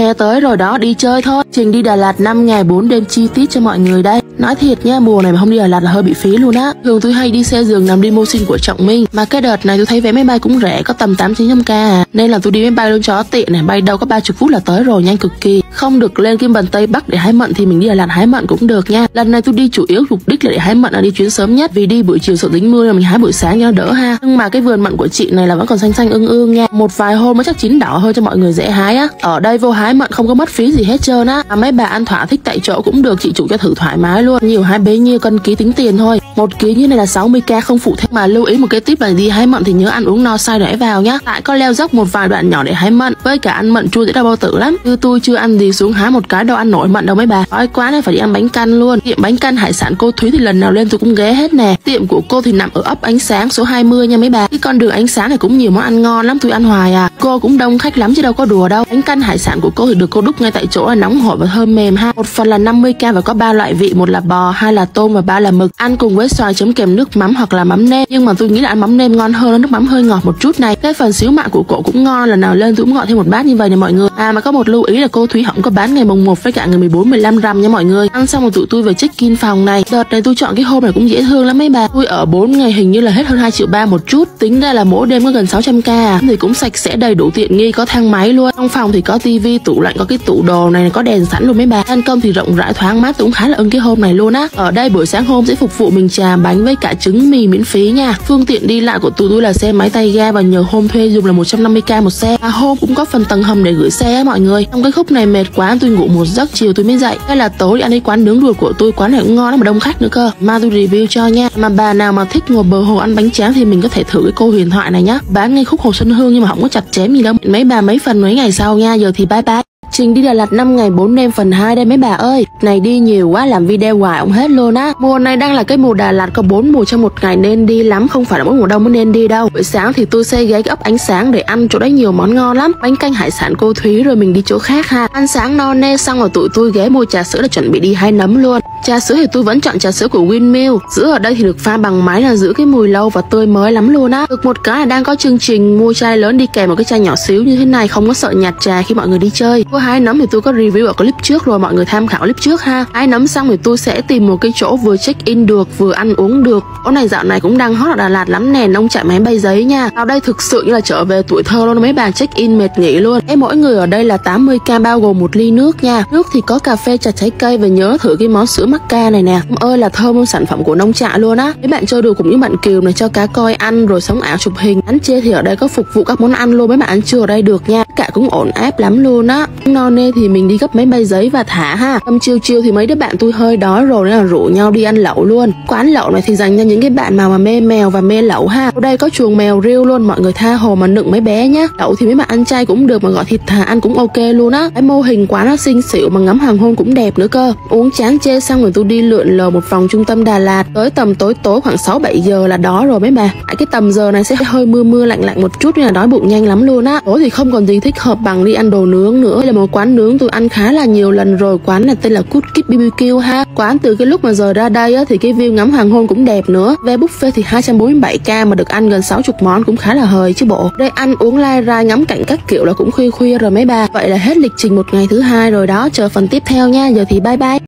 Hè tới rồi đó, đi chơi thôi. Trình đi Đà Lạt 5 ngày 4 đêm chi tiết cho mọi người đây. Nói thiệt nha, mùa này mà không đi Đà Lạt là hơi bị phí luôn á. Thường tôi hay đi xe giường nằm limousine của Trọng Minh, mà cái đợt này tôi thấy vé máy bay cũng rẻ, có tầm 800-900k à. Nên là tôi đi máy bay luôn cho tiện này, bay đâu có 30 phút là tới rồi, nhanh cực kỳ. Không được lên Kim Bần Tây Bắc để hái mận thì mình đi Đà Lạt hái mận cũng được nha. Lần này tôi đi chủ yếu mục đích là để hái mận, là đi chuyến sớm nhất, vì đi buổi chiều sợ dính mưa nên mình hái buổi sáng cho nó đỡ ha. Nhưng mà cái vườn mận của chị này là vẫn còn xanh xanh ương ương nha. Một vài hôm mới chắc chín đỏ hơn cho mọi người dễ hái á. Ở đây vô hái mận không có mất phí gì hết trơn á. Mấy bà ăn thỏa thích tại chỗ cũng được, chị chủ cho thử thoải mái luôn. Nhiều hái bấy nhiêu cân ký tính tiền thôi. 1 ký như này là 60k không phụ thêm. Mà lưu ý một cái tip là đi hái mận thì nhớ ăn uống no say rẽ vào nhá. Tại có leo dốc một vài đoạn nhỏ để hái mận, với cả ăn mận chua dễ đau bao tử lắm. Như tôi chưa ăn gì xuống hái một cái đâu ăn nổi mận đâu mấy bà. Đói quá nên phải đi ăn bánh canh luôn. Tiệm bánh canh hải sản cô Thúy thì lần nào lên tôi cũng ghé hết nè. Tiệm của cô thì nằm ở ấp Ánh Sáng số 20 nha mấy bà. Cái con đường Ánh Sáng này cũng nhiều món ăn ngon lắm, tôi ăn hoài à. Cô cũng đông khách lắm chứ đâu có đùa đâu. Bánh canh hải sản của cô thì được cô đúc ngay tại chỗ, là nóng hổi và thơm mềm ha. Một phần là 50k và có 3 loại vị, 1 là bò, 2 là tôm và 3 là mực. Ăn cùng với xoài chấm kèm nước mắm hoặc là mắm nêm, nhưng mà tôi nghĩ là ăn mắm nêm ngon hơn, nước mắm hơi ngọt một chút này. Cái phần xíu mại của cô cũng ngon, lần nào lên tôi cũng gọi thêm một bát như vậy nè mọi người. À mà có một lưu ý là cô Thúy không có bán ngày mùng 1 với cả ngày 14, 15 rằm nha mọi người. Ăn xong rồi tụi tôi về check-in phòng này. Đợt này tôi chọn cái hôm này cũng dễ thương lắm mấy bà. Tôi ở 4 ngày hình như là hết hơn 2,3 triệu một chút, tính ra là mỗi đêm có gần 600k à. Thì cũng sạch sẽ đầy đủ tiện nghi, có thang máy luôn. Trong phòng thì có tivi, tủ lạnh, có cái tủ đồ này, có đèn sẵn luôn mấy bà. Ban công thì rộng rãi thoáng mát, tôi cũng khá là ưng cái hôm này luôn á. Ở đây buổi sáng hôm sẽ phục vụ mình trà bánh với cả trứng mì miễn phí nha. Phương tiện đi lại của tụi tôi là xe máy tay ga và nhờ hôm thuê dùng là 150k một xe. Và hôm cũng có phần tầng hầm để gửi xe á mọi người. Trong cái khúc này mệt quá tôi ngủ một giấc, chiều tôi mới dậy. Hay là tối đi ăn cái quán nướng ruột của tôi, quán này cũng ngon lắm mà đông khách nữa cơ. Mà tôi review cho nha. Mà bà nào mà thích ngồi bờ hồ ăn bánh tráng thì mình có thể thử cái cô huyền thoại này nhá. Bán ngay khúc Hồ Xuân Hương nhưng mà không có chặt chém gì đâu. Mấy bà mấy phần mấy ngày sau nha. Giờ thì bye bye. Trình đi Đà Lạt 5 ngày 4 đêm phần 2 đây mấy bà ơi. Này đi nhiều quá làm video hoài ông hết luôn á. Mùa này đang là cái mùa Đà Lạt có 4 mùa trong một ngày nên đi lắm, không phải là mỗi mùa đông mới nên đi đâu. Buổi sáng thì tôi xây ghé cái ấp Ánh Sáng để ăn, chỗ đấy nhiều món ngon lắm. Bánh canh hải sản cô Thúy rồi mình đi chỗ khác ha. Ăn sáng no nê xong rồi tụi tôi ghé mua trà sữa để chuẩn bị đi hái nấm luôn. Trà sữa thì tôi vẫn chọn trà sữa của Windmill. Sữa ở đây thì được pha bằng máy là giữ cái mùi lâu và tươi mới lắm luôn á. Được một cái là đang có chương trình mua chai lớn đi kèm một cái chai nhỏ xíu như thế này, không có sợ nhạt trà khi mọi người đi chơi. Có hái nấm thì tôi có review ở clip trước rồi, mọi người tham khảo clip trước ha. Hái nấm xong thì tôi sẽ tìm một cái chỗ vừa check in được vừa ăn uống được. Chỗ này dạo này cũng đang hot ở Đà Lạt lắm nè, nông trại máy bay giấy nha. Vào đây thực sự như là trở về tuổi thơ luôn, mấy bà check in mệt nghỉ luôn. Mỗi người ở đây là 80k bao gồm 1 ly nước nha. Nước thì có cà phê, trà trái cây và nhớ thử cái món sữa Macca này nè. Ơi là thơm luôn, sản phẩm của nông trại luôn á. Mấy bạn chơi đùa cùng những bạn kiều này, cho cá coi ăn rồi sống ảo chụp hình. Ăn chê thì ở đây có phục vụ các món ăn luôn, mấy bạn ăn trưa ở đây được nha. Cả cũng ổn áp lắm luôn á. No nê thì mình đi gấp máy bay giấy và thả ha. Tầm chiều thì mấy đứa bạn tôi hơi đói rồi nên là rủ nhau đi ăn lẩu luôn. Quán lẩu này thì dành cho những cái bạn mà mê mèo và mê lẩu ha. Ở đây có chuồng mèo riêu luôn, mọi người tha hồ mà nựng mấy bé nhá. Lẩu thì mấy bạn ăn chay cũng được mà gọi thịt thà ăn cũng ok luôn á. Cái mô hình quán nó xinh xịu mà ngắm hoàng hôn cũng đẹp nữa cơ. Uống chán chê xong rồi tôi đi lượn lờ một vòng trung tâm Đà Lạt. Tới tầm tối khoảng 6-7 giờ là đó rồi mấy bà. Cái tầm giờ này sẽ hơi mưa lạnh một chút nên là đói bụng nhanh lắm luôn á. Tối thì không còn gì thích hợp bằng đi ăn đồ nướng nữa. Đây là một quán nướng tôi ăn khá là nhiều lần rồi, quán này tên là Good Kid BBQ ha. Quán từ cái lúc mà rời ra đây á, thì cái view ngắm hoàng hôn cũng đẹp nữa. Vé buffet thì 247k mà được ăn gần 60 món cũng khá là hời chứ bộ. Đây ăn uống lai rai ngắm cảnh các kiểu là cũng khuya rồi mấy bà. Vậy là hết lịch trình một ngày thứ 2 rồi đó, chờ phần tiếp theo nha. Giờ thì bye bye.